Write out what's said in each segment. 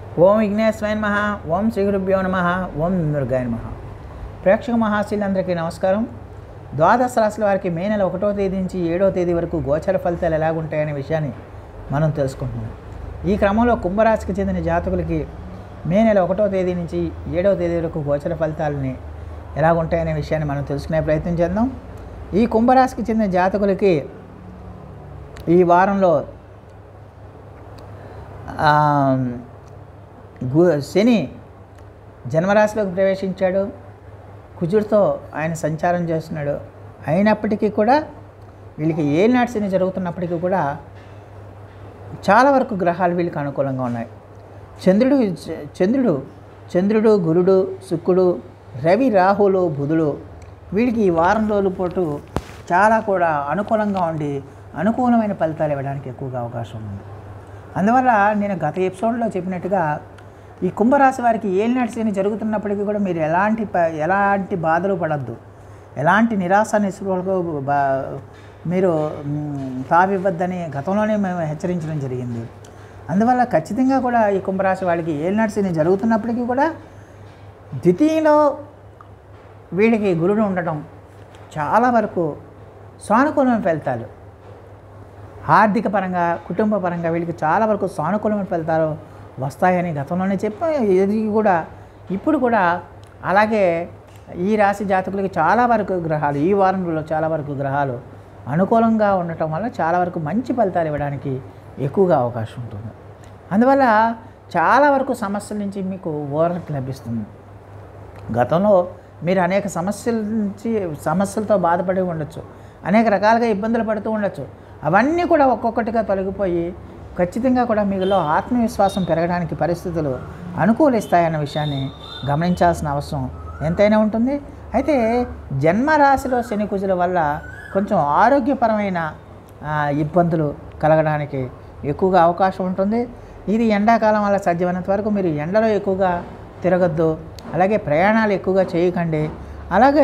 ఓం విఘ్నేశ్వరాయ నమః. ఓం శ్రీ గురుభ్యో నమః. ఓం దుర్గాయ నమః. ప్రేక్షక మహాశీలందరికీ నమస్కారం. ద్వాదశ రాశుల వారికి మే నెల 1వ తేదీ నుంచి 7వ తేదీ వరకు గోచర ఫలితాలు ఎలాగుంటాయనే విషయాన్ని మనం తెలుసుకుంటున్నాం. ఈ క్రమంలో కుంభరాశికి చెందిన జాతకులకి మే నెల 1వ తేదీ నుంచి 7వ తేదీ వరకు గోచర ఫలితాలని ఎలాగుంటాయనే విషయాన్ని మనం తెలుసుకునే ప్రయత్నం చేద్దాం. ఈ కుంభరాశికి చెందిన జాతకులకి ఈ వారంలో శని జన్మరాశిలోకి ప్రవేశించాడు. కుజుడితో ఆయన సంచారం చేస్తున్నాడు. అయినప్పటికీ కూడా వీళ్ళకి ఏలినాటి శని జరుగుతున్నప్పటికీ కూడా చాలా వరకు గ్రహాలు వీళ్ళకి అనుకూలంగా ఉన్నాయి. చంద్రుడు గురుడు శుక్రుడు రవి రాహులు బుధుడు వీళ్ళకి ఈ వారం రోజుల పాటు చాలా కూడా అనుకూలంగా ఉండి అనుకూలమైన ఫలితాలు ఇవ్వడానికి ఎక్కువగా అవకాశం ఉంది. అందువల్ల నేను గత ఎపిసోడ్లో చెప్పినట్టుగా ఈ కుంభరాశి వారికి ఏలినాటి శని జరుగుతున్నప్పటికీ కూడా మీరు ఎలాంటి బాధలు పడద్దు, ఎలాంటి నిరాశ నిస్పృహలకు మీరు తావివ్వద్దని గతంలోనే మేము హెచ్చరించడం జరిగింది. అందువల్ల ఖచ్చితంగా కూడా ఈ కుంభరాశి వాళ్ళకి ఏలినాటి శని జరుగుతున్నప్పటికీ కూడా ద్వితీయంలో వీళ్ళకి గురుడు ఉండటం చాలా వరకు సానుకూలమైన ఫలితాలు, ఆర్థిక పరంగా కుటుంబ పరంగా వీళ్ళకి చాలా వరకు సానుకూలమైన ఫలితాలు వస్తాయని గతంలోనే చెప్పాం. ఇది కూడా ఇప్పుడు కూడా అలాగే ఈ రాశి జాతకులకి చాలా వరకు గ్రహాలు ఈ వారంలో చాలా వరకు గ్రహాలు అనుకూలంగా ఉండటం వల్ల చాలా వరకు మంచి ఫలితాలు ఇవ్వడానికి ఎక్కువగా అవకాశం ఉంటుంది. అందువల్ల చాలా వరకు సమస్యల నుంచి మీకు ఊరట లభిస్తుంది. గతంలో మీరు అనేక సమస్యలతో బాధపడి ఉండొచ్చు, అనేక రకాలుగా ఇబ్బందులు పడుతూ ఉండొచ్చు. అవన్నీ కూడా ఒక్కొక్కటిగా తొలగిపోయి ఖచ్చితంగా కూడా మీలో ఆత్మవిశ్వాసం పెరగడానికి పరిస్థితులు అనుకూలిస్తాయన్న విషయాన్ని గమనించాల్సిన అవసరం ఎంతైనా ఉంటుంది. అయితే జన్మరాశిలో శని కుజుల వల్ల కొంచెం ఆరోగ్యపరమైన ఇబ్బందులు కలగడానికి ఎక్కువగా అవకాశం ఉంటుంది. ఇది ఎండాకాలం వల్ల సాధ్యమైనంత వరకు మీరు ఎండలో ఎక్కువగా తిరగద్దు, అలాగే ప్రయాణాలు ఎక్కువగా చేయకండి. అలాగే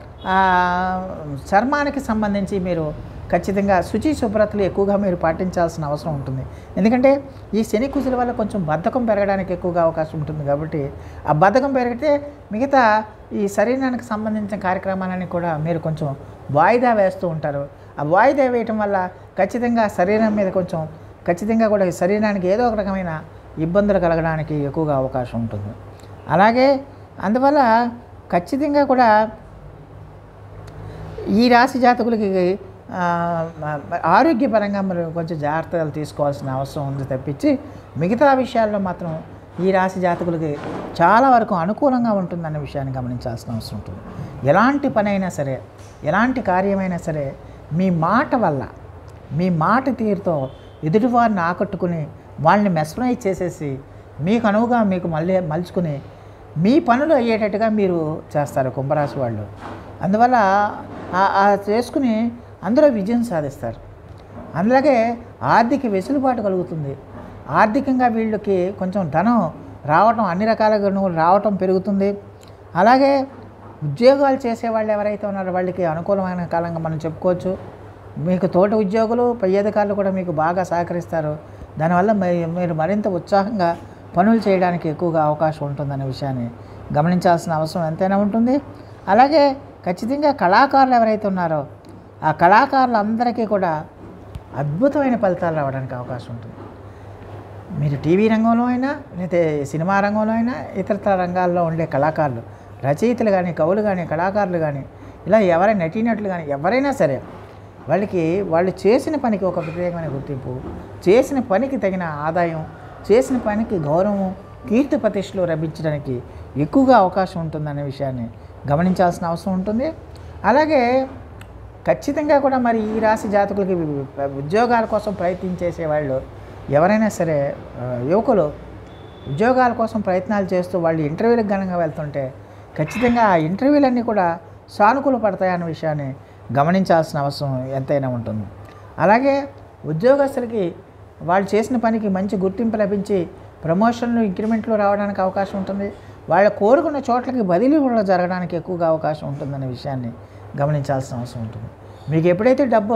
చర్మానికి సంబంధించి మీరు ఖచ్చితంగా శుచి శుభ్రతలు ఎక్కువగా మీరు పాటించాల్సిన అవసరం ఉంటుంది. ఎందుకంటే ఈ శని కుజుల వల్ల కొంచెం బద్ధకం పెరగడానికి ఎక్కువగా అవకాశం ఉంటుంది. కాబట్టి ఆ బద్ధకం పెరిగితే మిగతా ఈ శరీరానికి సంబంధించిన కార్యక్రమాలని కూడా మీరు కొంచెం వాయిదా వేస్తూ ఉంటారు. ఆ వాయిదా వేయటం వల్ల ఖచ్చితంగా శరీరం మీద ఖచ్చితంగా కూడా శరీరానికి ఏదో ఒక రకమైన ఇబ్బందులు కలగడానికి ఎక్కువగా అవకాశం ఉంటుంది. అలాగే అందువల్ల ఖచ్చితంగా కూడా ఈ రాశి జాతకులకి ఆరోగ్యపరంగా మరి కొంచెం జాగ్రత్తలు తీసుకోవాల్సిన అవసరం ఉంది తప్పించి మిగతా విషయాల్లో మాత్రం ఈ రాశి జాతకులకి చాలా వరకు అనుకూలంగా ఉంటుందన్న విషయాన్ని గమనించాల్సిన అవసరం ఉంటుంది. ఎలాంటి పనైనా సరే, ఎలాంటి కార్యమైనా సరే మీ మాట వల్ల, మీ మాట తీరుతో ఎదుటివారిని ఆకట్టుకుని వాళ్ళని మెస్మరైజ్ చేసేసి మీకు అనువుగా మీకు మలుచుకుని మీ పనులు అయ్యేటట్టుగా మీరు చేస్తారు కుంభరాశి వాళ్ళు. అందువల్ల చేసుకుని అందులో విజయం సాధిస్తారు. అలాగే ఆర్థిక వెసులుబాటు కలుగుతుంది. ఆర్థికంగా వీళ్ళకి కొంచెం ధనం రావటం, అన్ని రకాలుగా రావటం పెరుగుతుంది. అలాగే ఉద్యోగాలు చేసేవాళ్ళు ఎవరైతే ఉన్నారో వాళ్ళకి అనుకూలమైన కాలంగా మనం చెప్పుకోవచ్చు. మీకు తోటి ఉద్యోగులు పై అధికారులు కూడా మీకు బాగా సహకరిస్తారు. దానివల్ల మీరు మరింత ఉత్సాహంగా పనులు చేయడానికి ఎక్కువగా అవకాశం ఉంటుందనే విషయాన్ని గమనించాల్సిన అవసరం ఎంతైనా ఉంటుంది. అలాగే ఖచ్చితంగా కళాకారులు ఎవరైతే ఉన్నారో ఆ కళాకారులందరికీ కూడా అద్భుతమైన ఫలితాలు రావడానికి అవకాశం ఉంటుంది. మీరు టీవీ రంగంలో అయినా లేకపోతే సినిమా రంగంలో అయినా ఇతరత్ర రంగాల్లో ఉండే కళాకారులు, రచయితలు కానీ, కవులు కానీ, కళాకారులు కానీ, ఇలా ఎవరైనా నటీనటులు కానీ ఎవరైనా సరే వాళ్ళు చేసిన పనికి ఒక ప్రత్యేకమైన గుర్తింపు, చేసిన పనికి తగిన ఆదాయం, చేసిన పనికి గౌరవం, కీర్తి ప్రతిష్టలు లభించడానికి ఎక్కువగా అవకాశం ఉంటుందనే విషయాన్ని గమనించాల్సిన అవసరం ఉంటుంది. అలాగే ఖచ్చితంగా కూడా మరి ఈ రాశి జాతకులకి ఉద్యోగాల కోసం ప్రయత్నించేసే వాళ్ళు ఎవరైనా సరే, యువకులు ఉద్యోగాల కోసం ప్రయత్నాలు చేస్తూ వాళ్ళు ఇంటర్వ్యూలకు ఘనంగా వెళ్తుంటే ఖచ్చితంగా ఆ ఇంటర్వ్యూలన్నీ కూడా సానుకూల పడతాయన్న విషయాన్ని గమనించాల్సిన అవసరం ఎంతైనా ఉంటుంది. అలాగే ఉద్యోగస్తులకి వాళ్ళు చేసిన పనికి మంచి గుర్తింపు లభించి ప్రమోషన్లు, ఇంక్రిమెంట్లు రావడానికి అవకాశం ఉంటుంది. వాళ్ళు కోరుకున్న చోట్లకి బదిలీ కూడా జరగడానికి ఎక్కువగా అవకాశం ఉంటుందనే విషయాన్ని గమనించాల్సిన అవసరం ఉంటుంది. మీకు ఎప్పుడైతే డబ్బు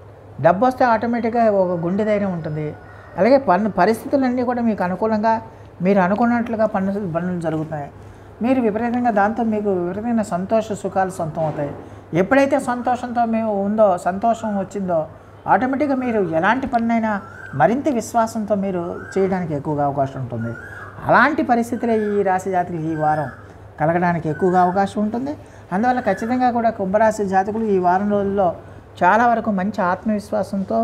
వస్తే ఆటోమేటిక్గా ఒక గుండె ధైర్యం ఉంటుంది. అలాగే పరిస్థితులన్నీ కూడా మీకు అనుకూలంగా మీరు అనుకున్నట్లుగా పనులు జరుగుతాయి. మీరు విపరీతంగా దాంతో మీకు విపరీతమైన సంతోష సుఖాలు సొంతం అవుతాయి. ఎప్పుడైతే సంతోషంతో సంతోషం వచ్చిందో ఆటోమేటిక్గా మీరు ఎలాంటి పనినైనా మరింత విశ్వాసంతో మీరు చేయడానికి ఎక్కువగా అవకాశం ఉంటుంది. అలాంటి పరిస్థితులే ఈ రాశి జాతకులు ఈ వారం కలగడానికి ఎక్కువగా అవకాశం ఉంటుంది. అందువల్ల ఖచ్చితంగా కూడా కుంభరాశి జాతకులు ఈ వారం రోజుల్లో చాలా వరకు మంచి ఆత్మవిశ్వాసంతో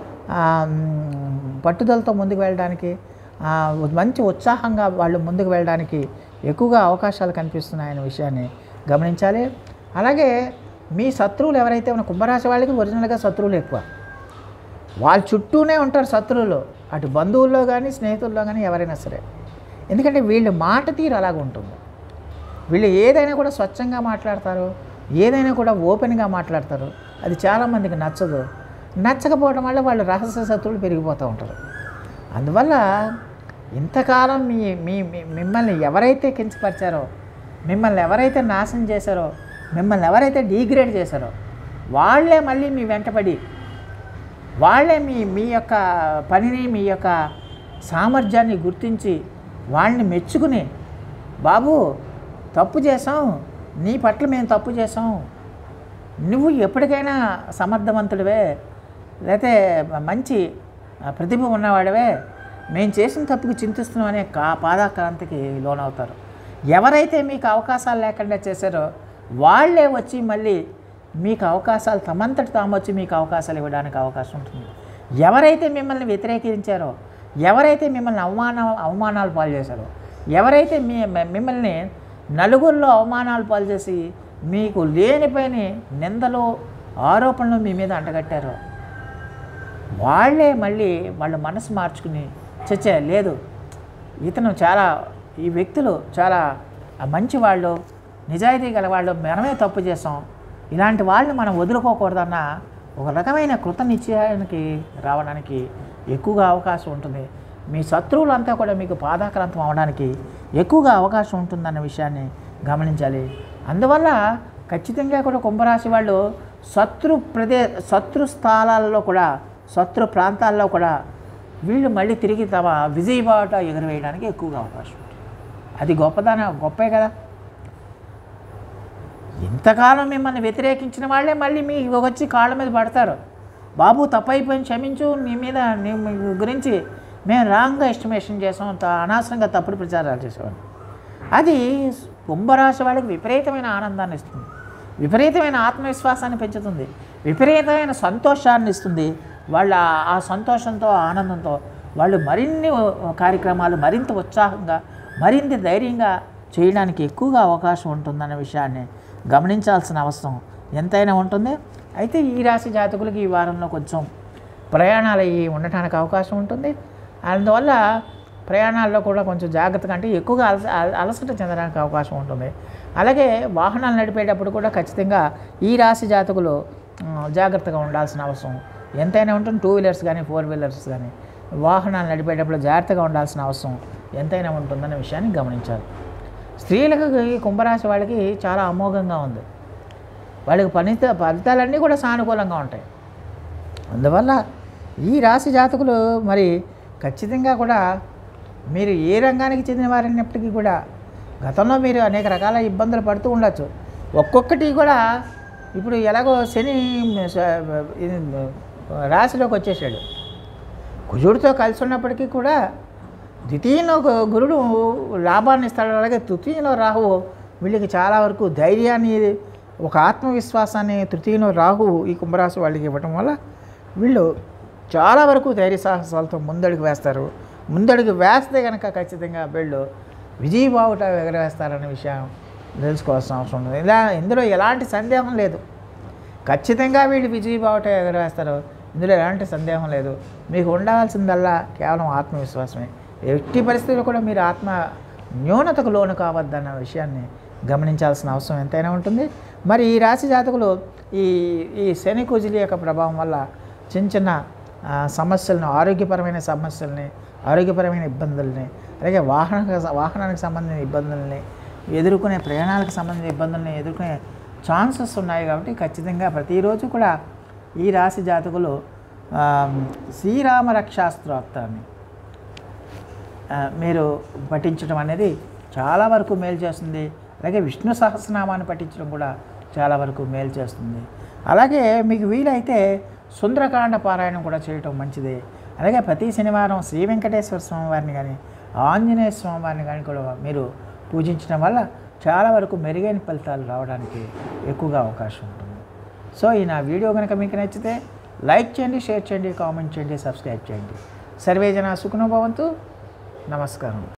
పట్టుదలతో ముందుకు వెళ్ళడానికి, మంచి ఉత్సాహంగా వాళ్ళు ముందుకు వెళ్ళడానికి ఎక్కువగా అవకాశాలు కనిపిస్తున్నాయనే విషయాన్ని గమనించాలి. అలాగే మీ శత్రువులు ఎవరైతే ఉన్న కుంభరాశి వాళ్ళకి ఒరిజినల్గా శత్రువులు ఎక్కువ, వాళ్ళ చుట్టూనే ఉంటారు శత్రువులు, అటు బంధువుల్లో కానీ స్నేహితుల్లో కానీ ఎవరైనా సరే. ఎందుకంటే వీళ్ళ మాట తీరు అలాగ ఉంటుంది. వీళ్ళు ఏదైనా కూడా స్వచ్ఛంగా మాట్లాడతారు, ఏదైనా కూడా ఓపెన్గా మాట్లాడతారు. అది చాలామందికి నచ్చదు. నచ్చకపోవడం వల్ల వాళ్ళు రహస్య శత్రువులు పెరిగిపోతూ ఉంటారు. అందువల్ల ఇంతకాలం మిమ్మల్ని ఎవరైతే కించపరిచారో, మిమ్మల్ని ఎవరైతే నాశనం చేశారో, మిమ్మల్ని ఎవరైతే డీగ్రేడ్ చేశారో వాళ్ళే మళ్ళీ మీ వెంటపడి, వాళ్ళే మీ యొక్క పనిని, మీ యొక్క సామర్థ్యాన్ని గుర్తించి వాళ్ళని మెచ్చుకుని, బాబు తప్పు చేసాం, నీ పట్ల మేము తప్పు చేసాం, నువ్వు ఎప్పటికైనా సమర్థవంతుడివే, లేకపోతే మంచి ప్రతిభ ఉన్నవాడివే, మేము చేసిన తప్పుకు చింతిస్తున్నాం అనే పాదాక్రాంతికి లోనవుతారు. ఎవరైతే మీకు అవకాశాలు లేకుండా చేశారో వాళ్ళే వచ్చి మళ్ళీ మీకు అవకాశాలు తమంతటి తాము వచ్చి మీకు అవకాశాలు ఇవ్వడానికి అవకాశం ఉంటుంది. ఎవరైతే మిమ్మల్ని వ్యతిరేకించారో, ఎవరైతే మిమ్మల్ని అవమానాలు పాలు చేశారో, ఎవరైతే మిమ్మల్ని నలుగురిలో అవమానాలు పాలు చేసి మీకు లేనిపైన నిందలు ఆరోపణలు మీ మీద అంటగట్టారో వాళ్ళే మళ్ళీ వాళ్ళ మనసు మార్చుకుని చచ్చే లేదు, ఇతను ఈ వ్యక్తులు చాలా మంచివాళ్ళు, నిజాయితీ గలవాళ్ళు, మనమే తప్పు చేసాం, ఇలాంటి వాళ్ళని మనం వదులుకోకూడదన్న ఒక రకమైన కృత నిశ్చయానికి రావడానికి ఎక్కువగా అవకాశం ఉంటుంది. మీ శత్రువులంతా కూడా మీకు పాదాక్రాంతం అవడానికి ఎక్కువగా అవకాశం ఉంటుందన్న విషయాన్ని గమనించాలి. అందువల్ల ఖచ్చితంగా కూడా కుంభరాశి వాళ్ళు శత్రు స్థలాల్లో కూడా, శత్రు ప్రాంతాల్లో కూడా వీళ్ళు మళ్ళీ తిరిగి తమ విజయబాట ఎగురవేయడానికి ఎక్కువగా అవకాశం ఉంటుంది. అది గొప్పే కదా. ఇంతకాలం మిమ్మల్ని వ్యతిరేకించిన వాళ్ళే మళ్ళీ మీ వచ్చి కాళ్ళ మీద పడతారు. బాబు తప్పైపోయింది, క్షమించు, నీ గురించి మేము రాంగ్గా ఎస్టిమేషన్ చేసాం, అనవసరంగా తప్పుడు ప్రచారాలు చేసేవాళ్ళం. అది కుంభరాశి వాళ్ళకి విపరీతమైన ఆనందాన్ని ఇస్తుంది, విపరీతమైన ఆత్మవిశ్వాసాన్ని పెంచుతుంది, విపరీతమైన సంతోషాన్ని ఇస్తుంది. వాళ్ళ ఆ సంతోషంతో, ఆనందంతో వాళ్ళు మరిన్ని కార్యక్రమాలు మరింత ఉత్సాహంగా, మరింత ధైర్యంగా చేయడానికి ఎక్కువగా అవకాశం ఉంటుందన్న విషయాన్ని గమనించాల్సిన అవసరం ఎంతైనా ఉంటుంది. అయితే ఈ రాశి జాతకులకి ఈ వారంలో కొంచెం ప్రయాణాలు ఉండటానికి అవకాశం ఉంటుంది. అందువల్ల ప్రయాణాల్లో కూడా కొంచెం జాగ్రత్తగా, అంటే ఎక్కువగా అలసట చెందడానికి అవకాశం ఉంటుంది. అలాగే వాహనాలు నడిపేటప్పుడు కూడా ఖచ్చితంగా ఈ రాశి జాతకులు జాగ్రత్తగా ఉండాల్సిన అవసరం ఎంతైనా ఉంటుంది. 2 వీలర్స్ కానీ 4 వీలర్స్ కానీ వాహనాలు నడిపేటప్పుడు జాగ్రత్తగా ఉండాల్సిన అవసరం ఎంతైనా ఉంటుందన్న విషయాన్ని గమనించాలి. స్త్రీలకు కుంభరాశి వాళ్ళకి చాలా అమోఘంగా ఉంది. వాళ్ళకి ఫలితాలన్నీ కూడా సానుకూలంగా ఉంటాయి. అందువల్ల ఈ రాశి జాతకులు మరి ఖచ్చితంగా కూడా మీరు ఏ రంగానికి చెందిన వారైనప్పటికీ కూడా గతంలో మీరు అనేక రకాల ఇబ్బందులు పడుతూ ఉండొచ్చు. ఒక్కొక్కటి కూడా ఇప్పుడు ఎలాగో శని రాశిలోకి వచ్చేసాడు, కుజుడితో కలిసి ఉన్నప్పటికీ కూడా ద్వితీయంలో గురుడు లాభాన్ని ఇస్తాడు. అలాగే తృతీయంలో రాహువు వీళ్ళకి చాలా వరకు ధైర్యాన్ని, ఒక ఆత్మవిశ్వాసాన్ని తృతీయంలో రాహువు ఈ కుంభరాశి వాళ్ళకి ఇవ్వటం వల్ల వీళ్ళు చాలా వరకు ధైర్య సాహసాలతో ముందడుగు వేస్తారు. ముందడుగు వేస్తే కనుక ఖచ్చితంగా వీళ్ళు విజయబావుట ఎగరవేస్తారనే విషయం తెలుసుకోవాల్సిన అవసరం ఉంది. ఇందులో ఎలాంటి సందేహం లేదు. ఖచ్చితంగా వీళ్ళు విజయబావుట ఎగరవేస్తారు, ఇందులో ఎలాంటి సందేహం లేదు. మీకు ఉండాల్సిందల్లా కేవలం ఆత్మవిశ్వాసమే. ఎట్టి పరిస్థితుల్లో కూడా మీరు ఆత్మ న్యూనతకు లోను కావద్దన్న విషయాన్ని గమనించాల్సిన అవసరం ఎంతైనా ఉంటుంది. మరి ఈ రాశి జాతకులు ఈ శని కుజుల యొక్క ప్రభావం వల్ల చిన్న సమస్యలను, ఆరోగ్యపరమైన సమస్యల్ని, ఆరోగ్యపరమైన ఇబ్బందుల్ని, అలాగే వాహనానికి సంబంధించిన ఇబ్బందుల్ని ఎదుర్కొనే, ప్రయాణాలకు సంబంధించిన ఇబ్బందుల్ని ఎదుర్కొనే ఛాన్సెస్ ఉన్నాయి. కాబట్టి ఖచ్చితంగా ప్రతిరోజు కూడా ఈ రాశి జాతకులు శ్రీరామ రక్షాస్త్రోక్తాన్ని మీరు పఠించడం అనేది చాలా వరకు మేలు చేస్తుంది. అలాగే విష్ణు సహస్రనామాన్ని పఠించడం కూడా చాలా వరకు మేలు చేస్తుంది. అలాగే మీకు వీలైతే సుందరకాండ పారాయణం కూడా చేయటం మంచిదే. అలాగే ప్రతి శనివారం శ్రీ వెంకటేశ్వర స్వామివారిని కానీ ఆంజనేయ స్వామివారిని కానీ కూడా మీరు పూజించడం వల్ల చాలా వరకు మెరుగైన ఫలితాలు రావడానికి ఎక్కువగా అవకాశం ఉంటుంది. సో ఈ నా వీడియో కనుక మీకు నచ్చితే లైక్ చేయండి, షేర్ చేయండి, కామెంట్ చేయండి, సబ్స్క్రైబ్ చేయండి. సర్వే జనా సుఖినో భవంతు. నమస్కారం.